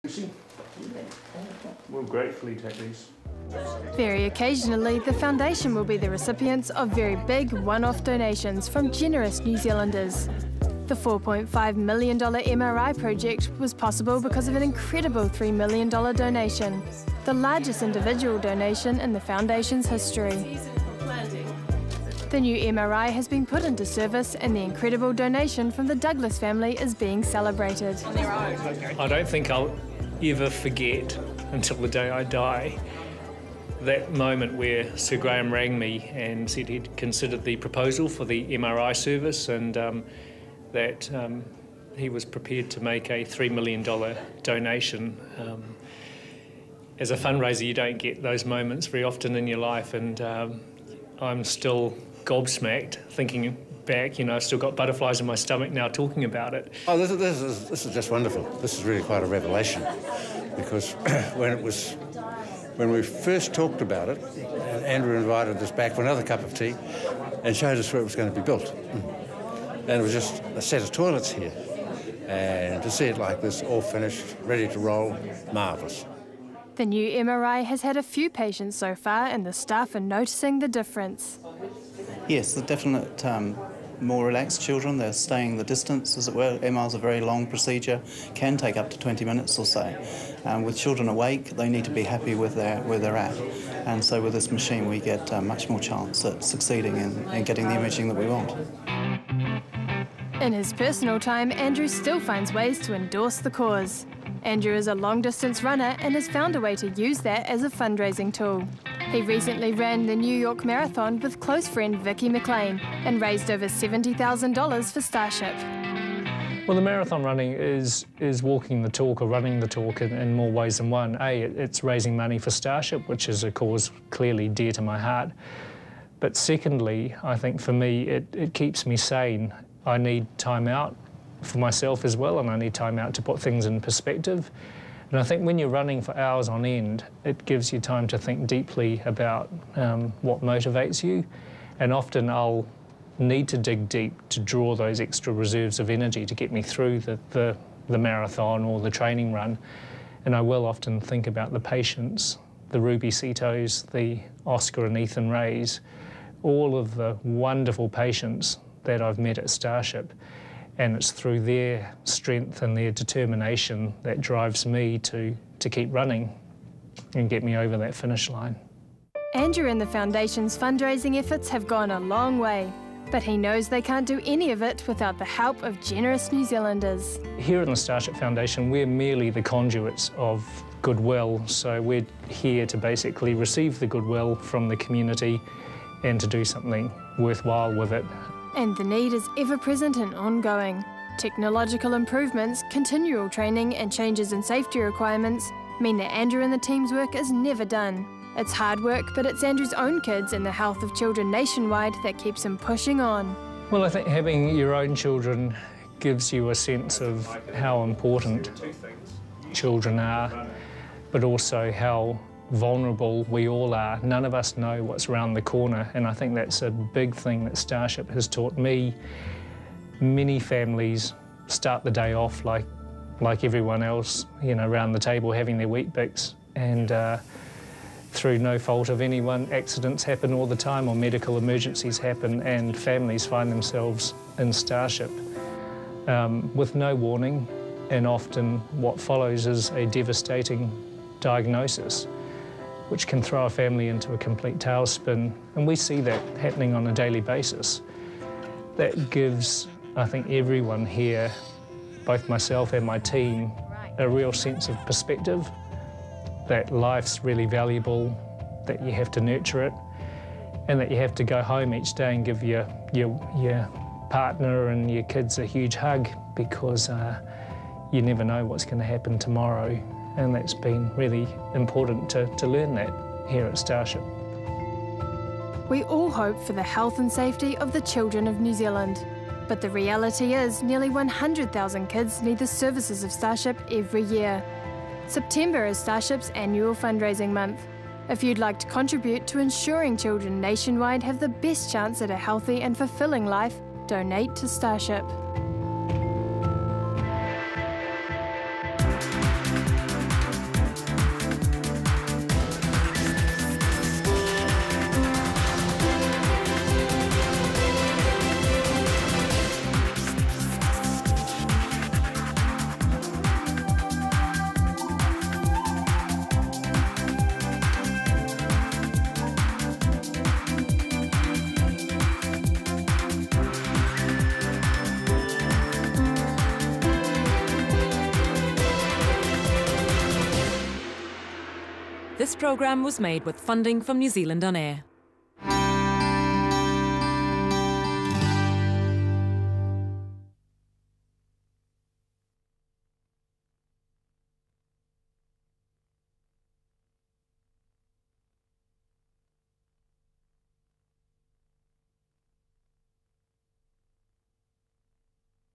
We'll gratefully take these. Very occasionally, the foundation will be the recipients of very big one-off donations from generous New Zealanders. The $4.5 million MRI project was possible because of an incredible $3 million donation, the largest individual donation in the foundation's history. The new MRI has been put into service and the incredible donation from the Douglas family is being celebrated. I don't think I'll ever forget until the day I die that moment where Sir Graham rang me and said he'd considered the proposal for the MRI service and that he was prepared to make a $3 million donation. As a fundraiser, you don't get those moments very often in your life, and I'm still gobsmacked thinking back. You know, I've still got butterflies in my stomach now talking about it. Oh, this is just wonderful. This is really quite a revelation, because when we first talked about it, Andrew invited us back for another cup of tea and showed us where it was going to be built. And it was just a set of toilets here. And to see it like this, all finished, ready to roll, marvellous. The new MRI has had a few patients so far and the staff are noticing the difference. Yes, the definite more relaxed children. They're staying the distance, as it were. MR is a very long procedure, can take up to 20 minutes or so. With children awake, they need to be happy with where they're at. And so with this machine, we get much more chance at succeeding in getting the imaging that we want. In his personal time, Andrew still finds ways to endorse the cause. Andrew is a long-distance runner and has found a way to use that as a fundraising tool. He recently ran the New York Marathon with close friend Vicky McLean and raised over $70,000 for Starship. Well, the marathon running is walking the talk or running the talk in more ways than one. It's raising money for Starship, which is a cause clearly dear to my heart. But secondly, I think for me, it keeps me sane. I need time out for myself as well, and I need time out to put things in perspective. And I think when you're running for hours on end, it gives you time to think deeply about what motivates you. And often I'll need to dig deep to draw those extra reserves of energy to get me through the marathon or the training run. And I will often think about the patients, the Ruby Cetos, the Oscar and Ethan Rays, all of the wonderful patients that I've met at Starship. And it's through their strength and their determination that drives me to keep running and get me over that finish line. Andrew and the Foundation's fundraising efforts have gone a long way, but he knows they can't do any of it without the help of generous New Zealanders. Here in the Starship Foundation, we're merely the conduits of goodwill, so we're here to basically receive the goodwill from the community and to do something worthwhile with it. And the need is ever-present and ongoing. Technological improvements, continual training and changes in safety requirements mean that Andrew and the team's work is never done. It's hard work, but it's Andrew's own kids and the health of children nationwide that keeps him pushing on. Well, I think having your own children gives you a sense of how important children are, but also how vulnerable we all are. None of us know what's around the corner, and I think that's a big thing that Starship has taught me. Many families start the day off like everyone else, you know, around the table having their Weet-Bix, and through no fault of anyone, accidents happen all the time or medical emergencies happen, and families find themselves in Starship with no warning, and often what follows is a devastating diagnosis, which can throw a family into a complete tailspin, and we see that happening on a daily basis. That gives, I think, everyone here, both myself and my team, a real sense of perspective, that life's really valuable, that you have to nurture it, and that you have to go home each day and give your partner and your kids a huge hug, because you never know what's going to happen tomorrow. And that's been really important to learn that here at Starship. We all hope for the health and safety of the children of New Zealand. But the reality is nearly 100,000 kids need the services of Starship every year. September is Starship's annual fundraising month. If you'd like to contribute to ensuring children nationwide have the best chance at a healthy and fulfilling life, donate to Starship. This programme was made with funding from New Zealand On Air.